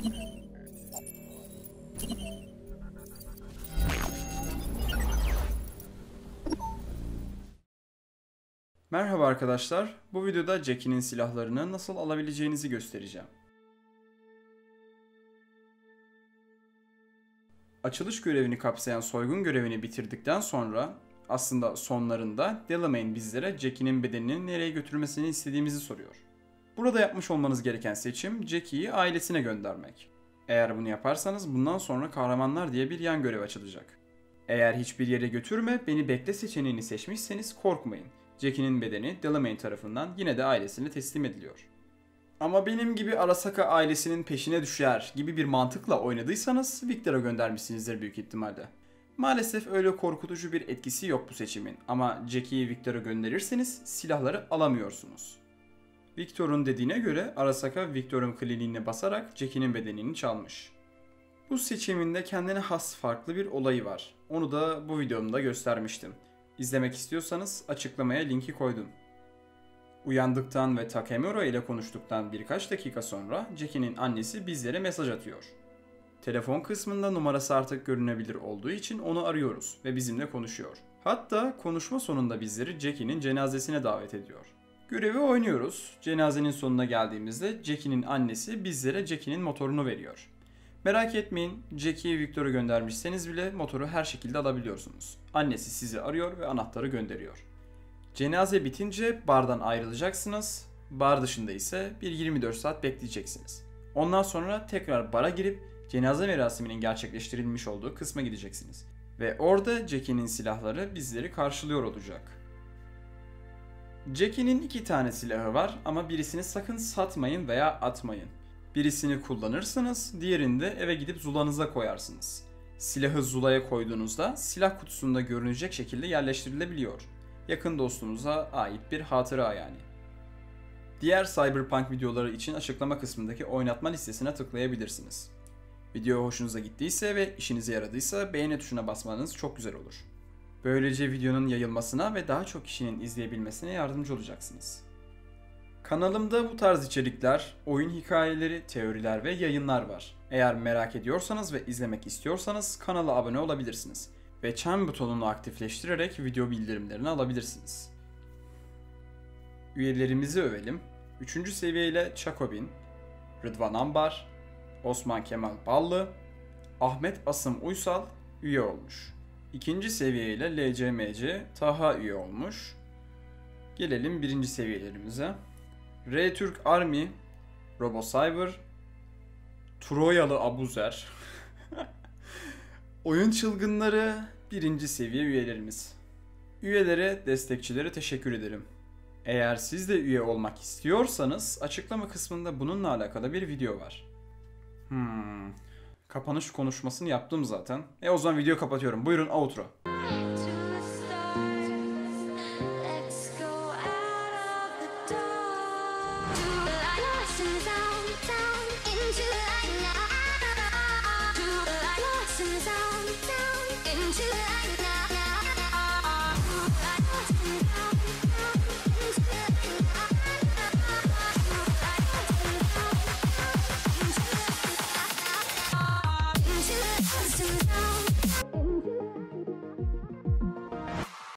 Merhaba arkadaşlar, bu videoda Jackie'nin silahlarını nasıl alabileceğinizi göstereceğim. Açılış görevini kapsayan soygun görevini bitirdikten sonra, aslında sonlarında Delamain bizlere Jackie'nin bedenini nereye götürmesini istediğimizi soruyor. Burada yapmış olmanız gereken seçim Jackie'yi ailesine göndermek. Eğer bunu yaparsanız bundan sonra kahramanlar diye bir yan görev açılacak. Eğer hiçbir yere götürme, beni bekle seçeneğini seçmişseniz korkmayın. Jackie'nin bedeni Delamain tarafından yine de ailesine teslim ediliyor. Ama benim gibi Arasaka ailesinin peşine düşer gibi bir mantıkla oynadıysanız Victor'a göndermişsinizdir büyük ihtimalle. Maalesef öyle korkutucu bir etkisi yok bu seçimin ama Jackie'yi Victor'a gönderirseniz silahları alamıyorsunuz. Victor'un dediğine göre Arasaka Victor'un kliniğine basarak Jackie'nin bedenini çalmış. Bu seçiminde kendine has farklı bir olayı var. Onu da bu videomda göstermiştim. İzlemek istiyorsanız açıklamaya linki koydum. Uyandıktan ve Takemura ile konuştuktan birkaç dakika sonra Jackie'nin annesi bizlere mesaj atıyor. Telefon kısmında numarası artık görünebilir olduğu için onu arıyoruz ve bizimle konuşuyor. Hatta konuşma sonunda bizleri Jackie'nin cenazesine davet ediyor. Görevi oynuyoruz. Cenazenin sonuna geldiğimizde Jackie'nin annesi bizlere Jackie'nin motorunu veriyor. Merak etmeyin, Jackie'yi Victor'a göndermişseniz bile motoru her şekilde alabiliyorsunuz. Annesi sizi arıyor ve anahtarı gönderiyor. Cenaze bitince bardan ayrılacaksınız. Bar dışında ise bir 24 saat bekleyeceksiniz. Ondan sonra tekrar bara girip cenaze merasiminin gerçekleştirilmiş olduğu kısma gideceksiniz. Ve orada Jackie'nin silahları bizleri karşılıyor olacak. Jackie'nin 2 tane silahı var ama birisini sakın satmayın veya atmayın. Birisini kullanırsınız, diğerini de eve gidip zulanıza koyarsınız. Silahı zulaya koyduğunuzda silah kutusunda görünecek şekilde yerleştirilebiliyor. Yakın dostunuza ait bir hatıra yani. Diğer Cyberpunk videoları için açıklama kısmındaki oynatma listesine tıklayabilirsiniz. Video hoşunuza gittiyse ve işinize yaradıysa beğeni tuşuna basmanız çok güzel olur. Böylece videonun yayılmasına ve daha çok kişinin izleyebilmesine yardımcı olacaksınız. Kanalımda bu tarz içerikler, oyun hikayeleri, teoriler ve yayınlar var. Eğer merak ediyorsanız ve izlemek istiyorsanız kanala abone olabilirsiniz. Ve çan butonunu aktifleştirerek video bildirimlerini alabilirsiniz. Üyelerimizi övelim. 3. seviyeyle Çakobin, Rıdvan Ambar, Osman Kemal Ballı, Ahmet Asım Uysal üye olmuş. 2. seviyeyle LCMC Taha üye olmuş. Gelelim 1. seviyelerimize. R-Türk Army, RoboCyber, Troyalı Abuzer, Oyun Çılgınları 1. seviye üyelerimiz. Üyelere, destekçilere teşekkür ederim. Eğer siz de üye olmak istiyorsanız açıklama kısmında bununla alakalı bir video var. Kapanış konuşmasını yaptım zaten. O zaman videoyu kapatıyorum. Buyurun outro.